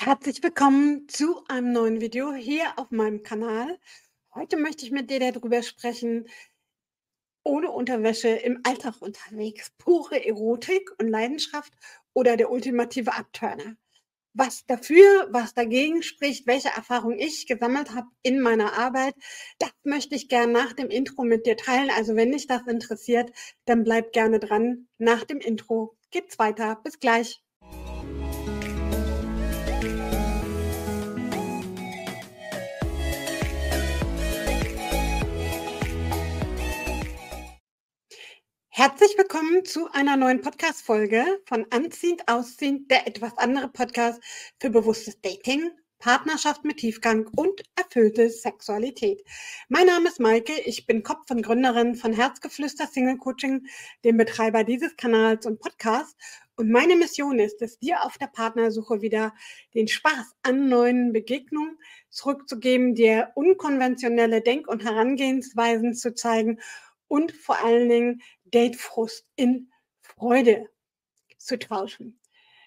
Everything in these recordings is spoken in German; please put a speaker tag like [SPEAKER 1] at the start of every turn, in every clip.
[SPEAKER 1] Herzlich willkommen zu einem neuen Video hier auf meinem Kanal. Heute möchte ich mit dir darüber sprechen, ohne Unterwäsche im Alltag unterwegs, pure Erotik und Leidenschaft oder der ultimative Abturner. Was dafür, was dagegen spricht, welche Erfahrung ich gesammelt habe in meiner Arbeit, das möchte ich gerne nach dem Intro mit dir teilen. Also wenn dich das interessiert, dann bleib gerne dran. Nach dem Intro geht's weiter. Bis gleich. Herzlich willkommen zu einer neuen Podcast-Folge von Anziehend Ausziehend, der etwas andere Podcast für bewusstes Dating, Partnerschaft mit Tiefgang und erfüllte Sexualität. Mein Name ist Maike, ich bin Kopf und Gründerin von Herzgeflüster Single Coaching, dem Betreiber dieses Kanals und Podcasts. Und meine Mission ist es, dir auf der Partnersuche wieder den Spaß an neuen Begegnungen zurückzugeben, dir unkonventionelle Denk- und Herangehensweisen zu zeigen und vor allen Dingen Datefrust in Freude zu tauschen.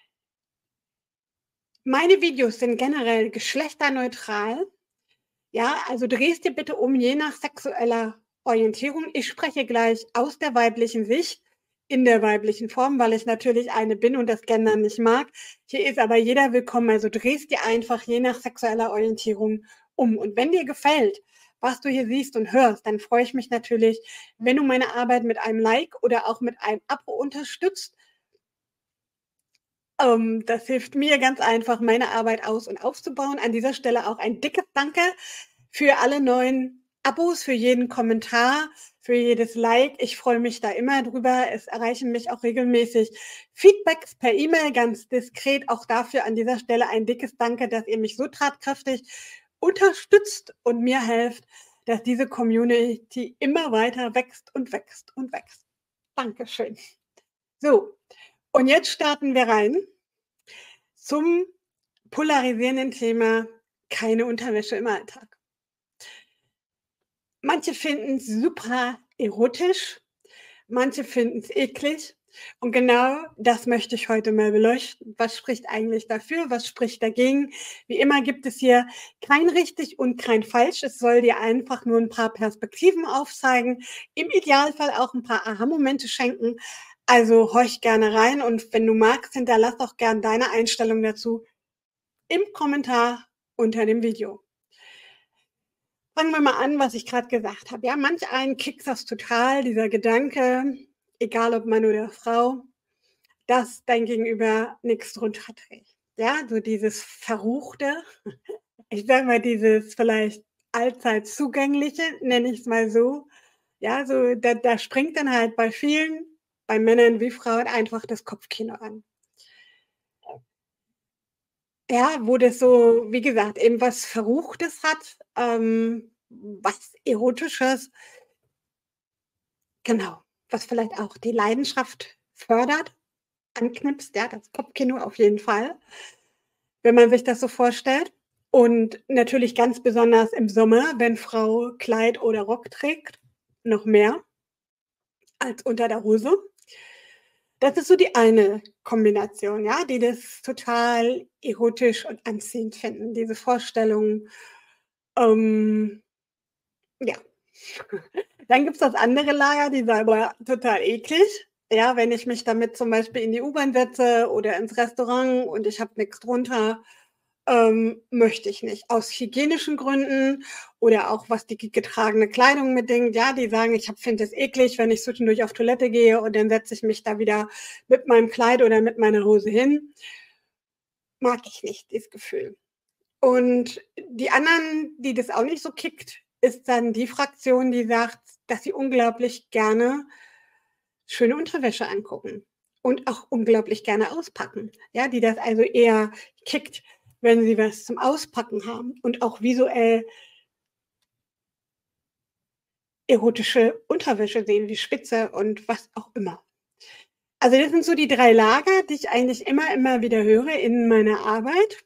[SPEAKER 1] Meine Videos sind generell geschlechterneutral. Ja, also drehst dir bitte um, je nach sexueller Orientierung. Ich spreche gleich aus der weiblichen Sicht, in der weiblichen Form, weil ich natürlich eine bin und das Gendern nicht mag. Hier ist aber jeder willkommen, also drehst dir einfach je nach sexueller Orientierung um. Und wenn dir gefällt, was du hier siehst und hörst, dann freue ich mich natürlich, wenn du meine Arbeit mit einem Like oder auch mit einem Abo unterstützt. Das hilft mir ganz einfach, meine Arbeit aus- und aufzubauen. An dieser Stelle auch ein dickes Danke für alle neuen Abos, für jeden Kommentar, für jedes Like. Ich freue mich da immer drüber. Es erreichen mich auch regelmäßig Feedbacks per E-Mail, ganz diskret. Auch dafür an dieser Stelle ein dickes Danke, dass ihr mich so tatkräftig unterstützt und mir helft, dass diese Community immer weiter wächst und wächst und wächst. Dankeschön. So, und jetzt starten wir rein zum polarisierenden Thema keine Unterwäsche im Alltag. Manche finden es super erotisch, manche finden es eklig. Und genau das möchte ich heute mal beleuchten. Was spricht eigentlich dafür? Was spricht dagegen? Wie immer gibt es hier kein richtig und kein falsch. Es soll dir einfach nur ein paar Perspektiven aufzeigen. Im Idealfall auch ein paar Aha-Momente schenken. Also horch gerne rein und wenn du magst, hinterlass auch gerne deine Einstellung dazu im Kommentar unter dem Video. Fangen wir mal an, was ich gerade gesagt habe. Ja, manch einen kickt das total, dieser Gedanke, egal ob Mann oder Frau, dass dein Gegenüber nichts drunter trägt. Ja, so dieses Verruchte, ich sage mal, dieses vielleicht allzeit Zugängliche, nenne ich es mal so. Ja, so da springt dann halt bei vielen, bei Männern wie Frauen, einfach das Kopfkino an. Ja, wo das so, wie gesagt, eben was Verruchtes hat, was Erotisches, genau, was vielleicht auch die Leidenschaft fördert, anknipst, ja, das Kopfkino auf jeden Fall, wenn man sich das so vorstellt. Und natürlich ganz besonders im Sommer, wenn Frau Kleid oder Rock trägt, noch mehr als unter der Hose. Das ist so die eine Kombination, ja, die das total erotisch und anziehend finden, diese Vorstellung. Ähm, ja. Dann gibt's das andere Lager, die sagen: „Boah, total eklig.“ Ja, wenn ich mich damit zum Beispiel in die U-Bahn setze oder ins Restaurant und ich habe nix drunter, möchte ich nicht. Aus hygienischen Gründen oder auch was die getragene Kleidung bedingt. Ja, die sagen: „Ich finde es eklig, wenn ich zwischendurch auf Toilette gehe und dann setze ich mich da wieder mit meinem Kleid oder mit meiner Hose hin.“ Mag ich nicht, dieses Gefühl. Und die anderen, die das auch nicht so kickt, ist dann die Fraktion, die sagt, dass sie unglaublich gerne schöne Unterwäsche angucken und auch unglaublich gerne auspacken. Ja, die das also eher kickt, wenn sie was zum Auspacken haben und auch visuell erotische Unterwäsche sehen, wie Spitze und was auch immer. Also das sind so die 3 Lager, die ich eigentlich immer wieder höre in meiner Arbeit.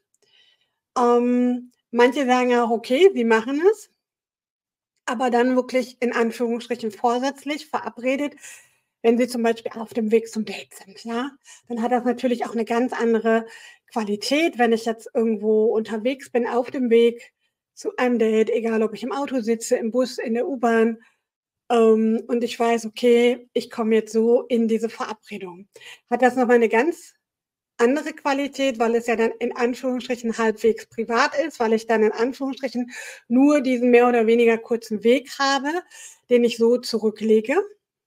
[SPEAKER 1] Manche sagen auch: „Okay, sie machen es“, aber dann wirklich in Anführungsstrichen vorsätzlich verabredet, wenn sie zum Beispiel auf dem Weg zum Date sind, ja? Dann hat das natürlich auch 'ne ganz andere Qualität, wenn ich jetzt irgendwo unterwegs bin auf dem Weg zu einem Date, egal ob ich im Auto sitze, im Bus, in der U-Bahn, und ich weiß, okay, ich komme jetzt so in diese Verabredung. Hat das noch mal 'ne ganz andere Qualität, weil es ja dann in Anführungsstrichen halbwegs privat ist, weil ich dann in Anführungsstrichen nur diesen mehr oder weniger kurzen Weg habe, den ich so zurücklege.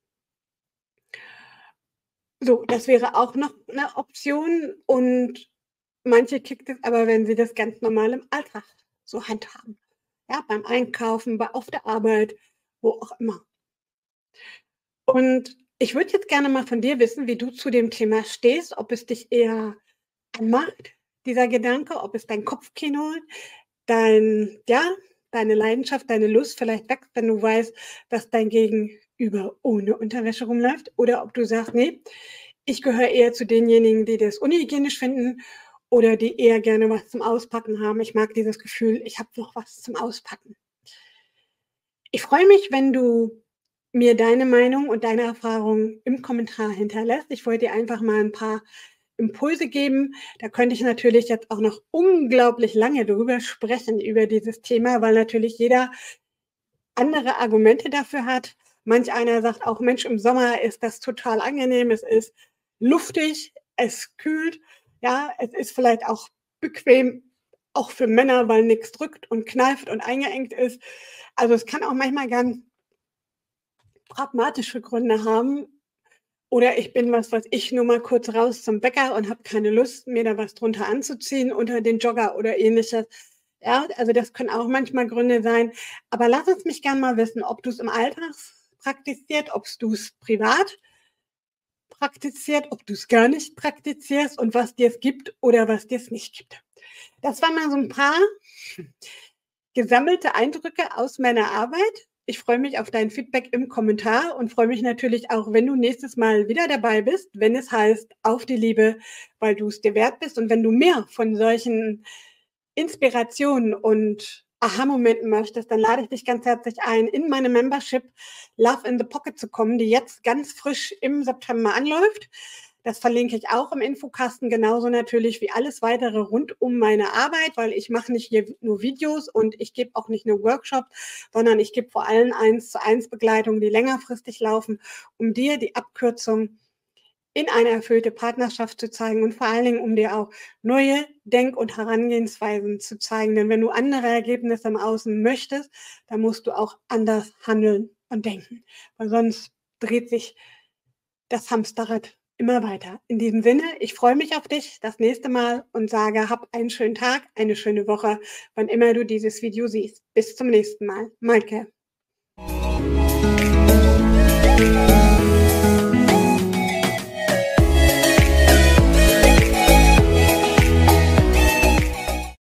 [SPEAKER 1] So, das wäre auch noch 'ne Option und manche kickt es aber, wenn sie das ganz normal im Alltag so handhaben. Ja, beim Einkaufen, bei auf der Arbeit, wo auch immer. Und ich würde jetzt gerne mal von dir wissen, wie du zu dem Thema stehst, ob es dich eher anmacht, dieser Gedanke, ob es dein Kopfkino, dein ja, deine Leidenschaft, deine Lust vielleicht weckt, wenn du weißt, dass dein Gegenüber ohne Unterwäsche rumläuft, oder ob du sagst: „Ne, ich gehöre eher zu denjenigen, die das unhygienisch finden oder die eher gerne was zum Auspacken haben. Ich mag dieses Gefühl, ich habe noch was zum Auspacken.“ Ich freue mich, wenn du mir deine Meinung und deine Erfahrungen im Kommentar hinterlässt. Ich wollte dir einfach mal 'n paar Impulse geben. Da könnte ich natürlich jetzt auch noch unglaublich lange drüber sprechen, über dieses Thema, weil natürlich jeder andere Argumente dafür hat. Manch einer sagt auch: „Mensch, im Sommer ist das total angenehm. Es ist luftig, es kühlt, ja, es ist vielleicht auch bequem, auch für Männer, weil nix drückt und kneift und eingeengt ist.“ Also, es kann auch manchmal ganz pragmatische Gründe haben. Oder ich bin, was weiß ich, nur mal kurz raus zum Bäcker und habe keine Lust, mir da was drunter anzuziehen unter den Jogger oder Ähnliches. Ja, also das können auch manchmal Gründe sein. Aber lass es mich gern mal wissen, ob du's im Alltag praktiziert, ob's du's privat praktiziert, ob du's gar nicht praktizierst und was dir's gibt oder was dir's nicht gibt. Das waren mal so 'n paar gesammelte Eindrücke aus meiner Arbeit. Ich freue mich auf dein Feedback im Kommentar und freue mich natürlich auch, wenn du nächstes Mal wieder dabei bist, wenn es heißt: „Auf die Liebe, weil du's dir wert bist.“ Und wenn du mehr von solchen Inspirationen und Aha-Momenten möchtest, dann lade ich dich ganz herzlich ein, in meine Membership Love in the Pocket zu kommen, die jetzt ganz frisch im September anläuft. Das verlinke ich auch im Infokasten, genauso natürlich wie alles Weitere rund um meine Arbeit, weil ich mache nicht hier nur Videos und ich gebe auch nicht nur Workshops, sondern ich gebe vor allem Eins-zu-eins-Begleitungen, die längerfristig laufen, um dir die Abkürzung in eine erfüllte Partnerschaft zu zeigen und vor allen Dingen, um dir auch neue Denk und Herangehensweisen zu zeigen. Denn wenn du andere Ergebnisse im Außen möchtest, dann musst du auch anders handeln und denken, weil sonst dreht sich das Hamsterrad immer weiter. In diesem Sinne, ich freue mich auf dich das nächste Mal und sage: Hab einen schönen Tag, eine schöne Woche, wann immer du dieses Video siehst. Bis zum nächsten Mal. Maike.